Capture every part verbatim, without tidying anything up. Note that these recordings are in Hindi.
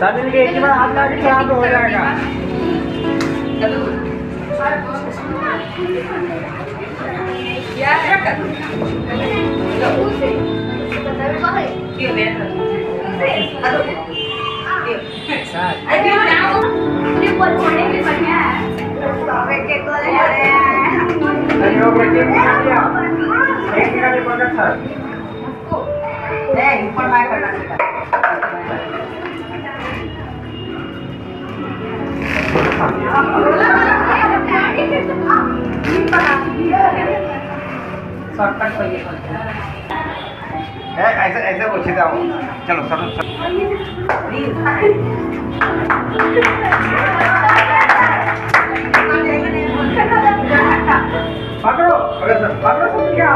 साबिल के एक बार हाथ लगा के खराब हो जाएगा। ऐसे ऐसे पूछे जाओ। चलो सब पकड़ो पकड़ो सब क्या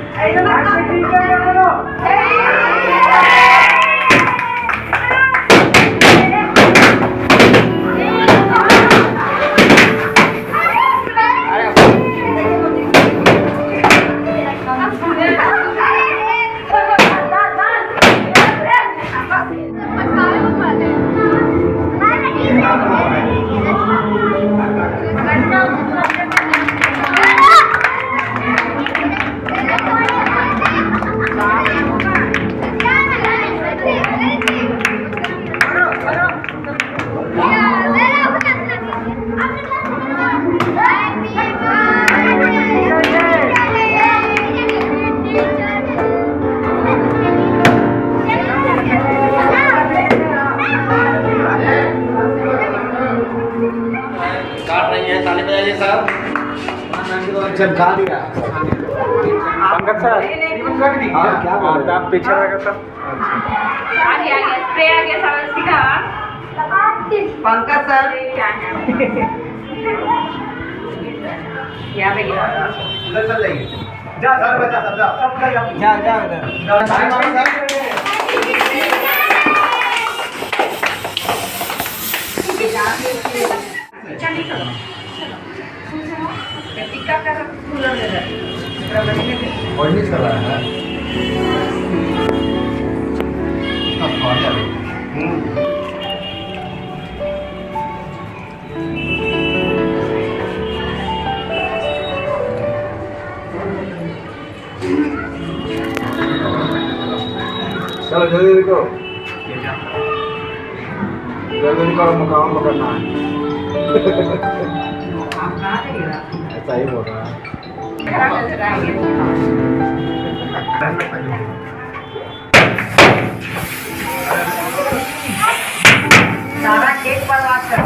चमका दिया पंकज सर। हाँ क्या बोल रहे आप पीछे रहेगा सर। आगे आगे स्प्रे आ गया सर सीधा पंकज सर क्या है क्या पे गिरा उधर चल जाइए। जा सर बचा सब जा जा जा उधर नहीं चल रहा है। चलो जल्दी निकलो जल्दी निकलो मुकाम पकड़ना है। ऐसा ही बोल रहा है। सारा केक बर्बाद कर।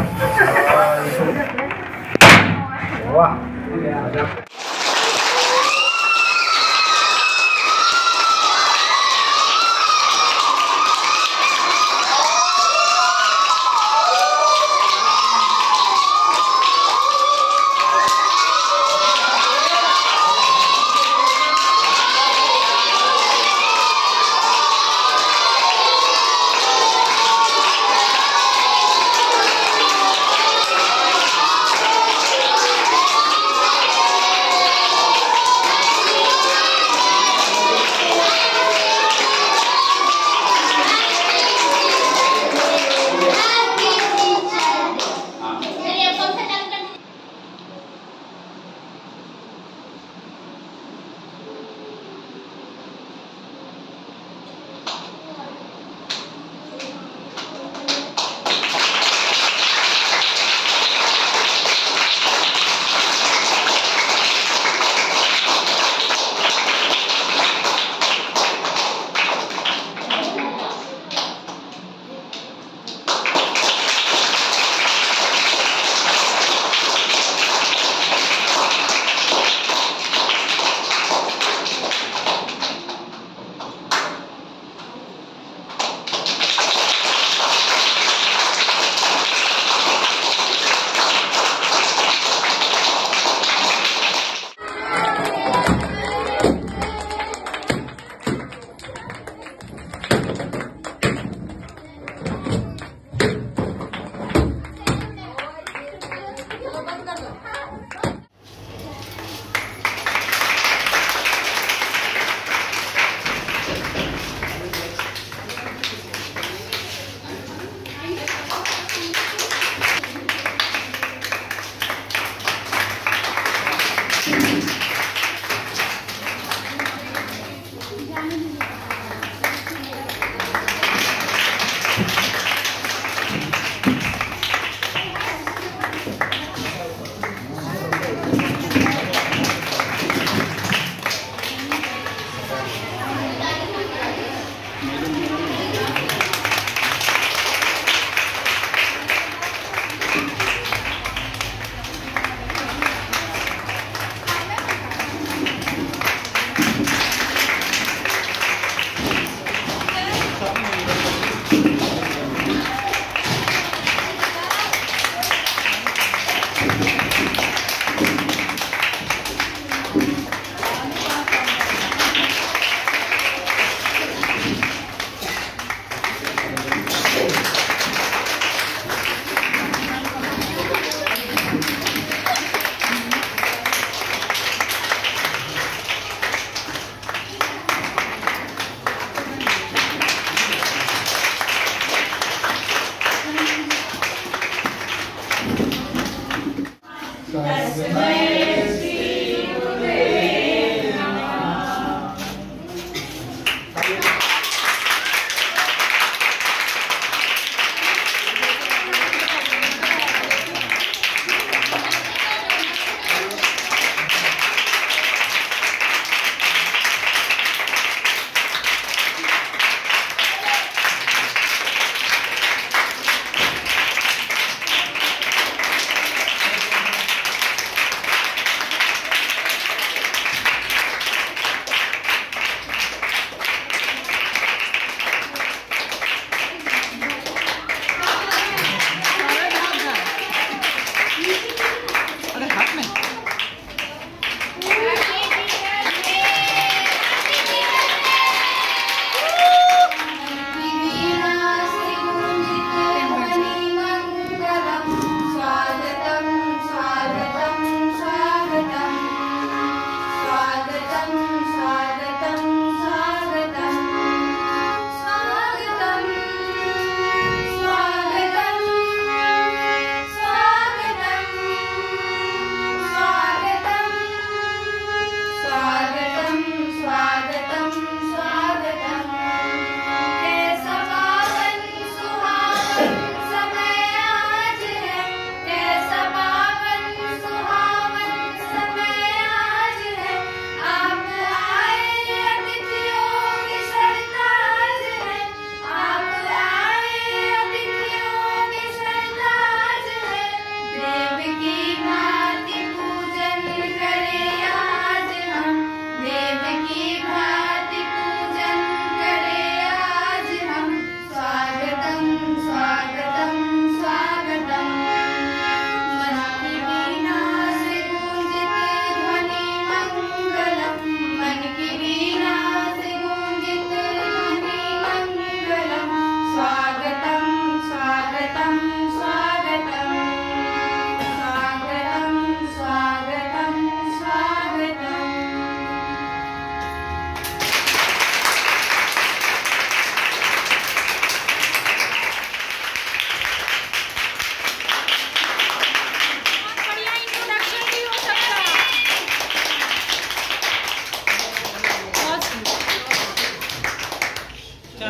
वाह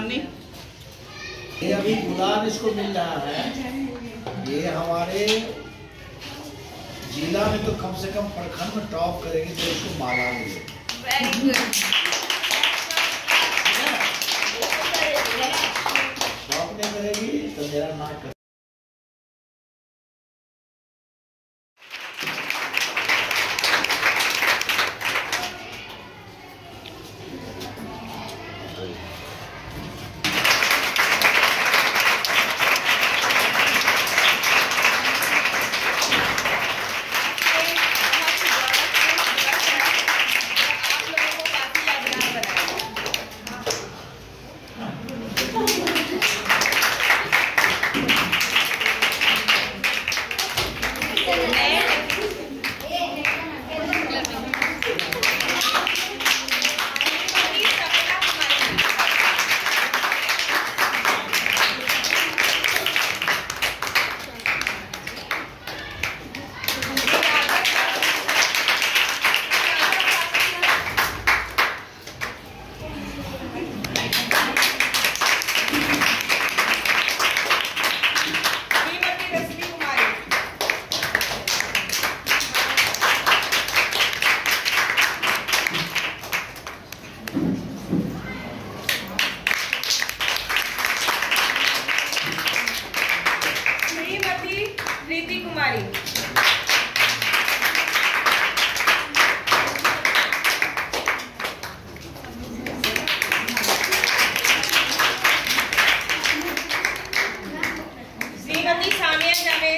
सन्नी ये अभी गुलाब इसको मिल रहा है। ये हमारे जिला में तो कम से कम प्रखंड में टॉप करेगी तो इसको माला मिले। Very good. टॉप नहीं करेगी तो मेरा नाक कर। प्रीति कुमारी। श्रीमती सामिया जावेद।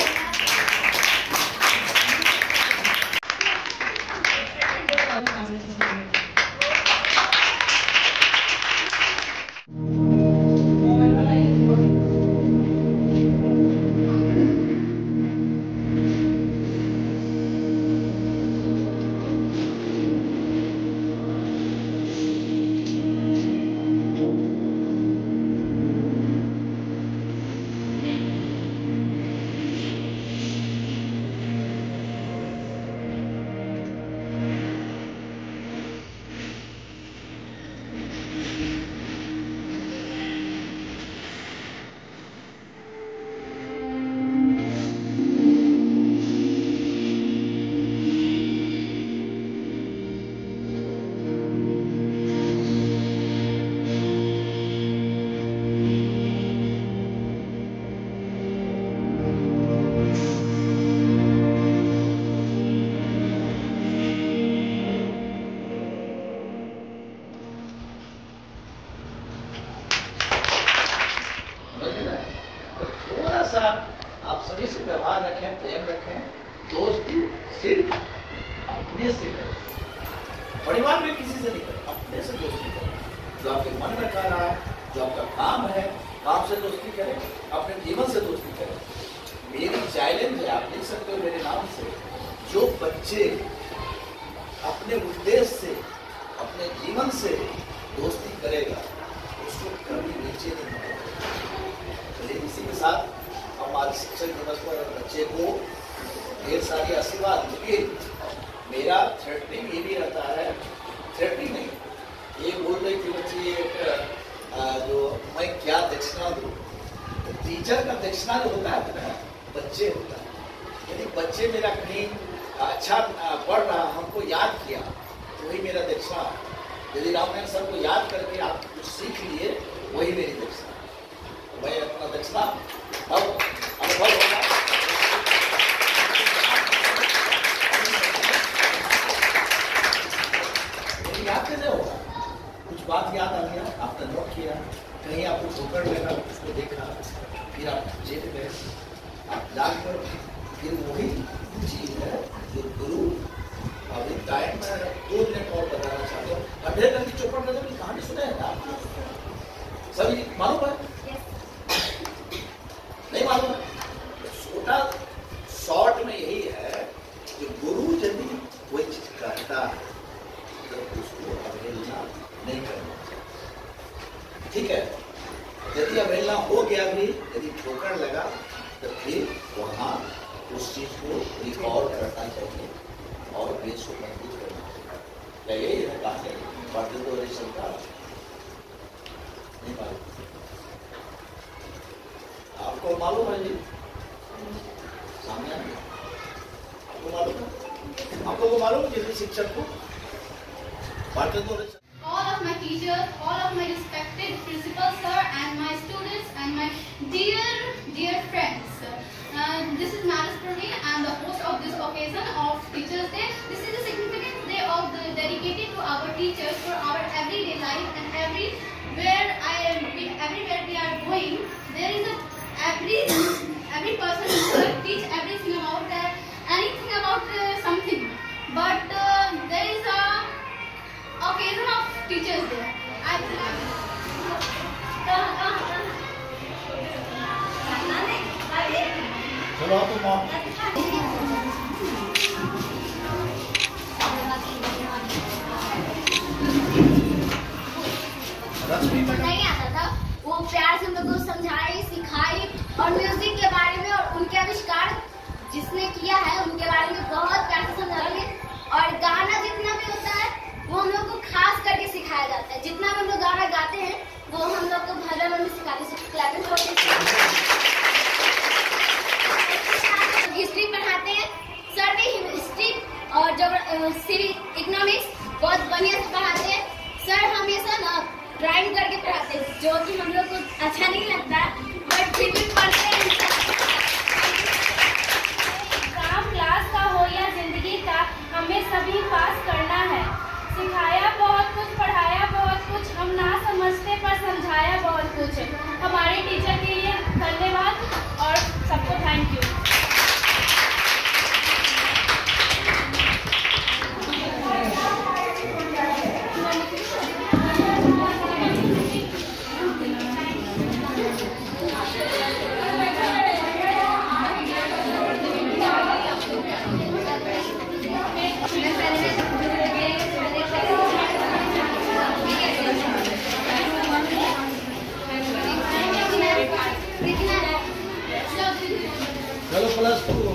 आप सभी से व्यवहार रखें, प्रेम रखें। दोस्ती सिर्फ अपने से करें, परिवार में किसी से नहीं करें, अपने से दोस्ती करें। जो आपके मन में कर रहा है, जो आपका काम है, काम से दोस्ती करें, अपने जीवन से दोस्ती करें। मेरी चैलेंज है, आप लिख सकते हो मेरे नाम से, जो बच्चे अपने उद्देश्य से, अपने जीवन से दोस्ती करेगा उसको कभी नीचे नहीं मिलेगा। इसी के साथ हमारे शिक्षक दिवस पर बच्चे को ढेर सारी आशीर्वाद। लेकिन मेरा थ्रेटनिंग ये भी रहता है, थ्रेटनिंग नहीं, ये बोल रही थी बच्ची एक जो मैं क्या दक्षिणा दूँ। टीचर का दक्षिणा जो होता है ना बच्चे होता है। यदि बच्चे मेरा कहीं अच्छा पढ़ रहा, हमको याद किया तो वही मेरा दक्षिणा। यदि रामायण सर को याद करके आप कुछ सीख लिए वही मेरी दक्षिणा। मैं अपना दक्षिणा अब अनुभव होगा। याद कैसे होगा? कुछ बात याद आ गया, आपने नोट किया, कहीं आपको ठोकर लगा, उसको देखा, फिर आप जेल गए, आप जाकर फिर वही चीज है जो गुरु अभी टाइम में दो मिनट और बताना चाहते हो। अंधेर की चौपड़ नजर की कहानी सुने हैं आप सभी, मालूम है? नहीं मालूम है? छोटा शॉर्ट में यही है कि गुरु यदि कोई चीज कहता है तो उसको अवहेलना नहीं करना। ठीक है, यदि अवहेलना हो गया भी, यदि ठोकर लगा तो फिर वहां उस चीज को रिकॉर्ड करना चाहिए और बेस को मजबूत करना चाहिए। यही है कहा पढ़ते तो नहीं चलता नहीं मालूम। आपको मालूम है जी? सामने आए? आपको मालूम है? आपको को मालूम किसी शिक्षक को? All of my teachers, all of my respected principal sir, and my students, and my dear, dear friends. Uh, this is Maris Praveen. I am the host of this occasion of Teachers' Day. This is a significant day of the, dedicated to our teachers for our everyday life, and everywhere I am, everywhere we are going, there is a every every person who teach everything about uh, anything about uh, something, but uh, there is a occasion of Teachers' Day. I चलो आप तो नहीं आता था, वो प्यार से हम लोग को समझाई, सिखाई और म्यूजिक के बारे में और उनके आविष्कार जिसने किया है उनके बारे में बहुत प्यार से समझाएंगे। और गाना जितना भी होता है वो हम लोग को खास करके सिखाया जाता है। जितना भी हम लोग गाना गाते हैं वो हम लोग को भजन में सिखाते हैं। हिस्ट्री पढ़ाते हैं सर भी, हिस्ट्री और जब सिविक इकोनॉमिक्स बहुत बढ़िया से पढ़ाते हैं। सर हमेशा ना ड्राइंग करके पढ़ाते हैं जो कि हम लोग को अच्छा नहीं लगता बट फिर भी पढ़ते हैं। काम क्लास का हो या जिंदगी का, हमें सभी पास करना है। सिखाया बहुत कुछ, पढ़ाया बहुत कुछ, हम ना समझते पर समझाया बहुत कुछ। हमारे टीचर के लिए धन्यवाद और सबको थैंक यू। चलो प्लस टू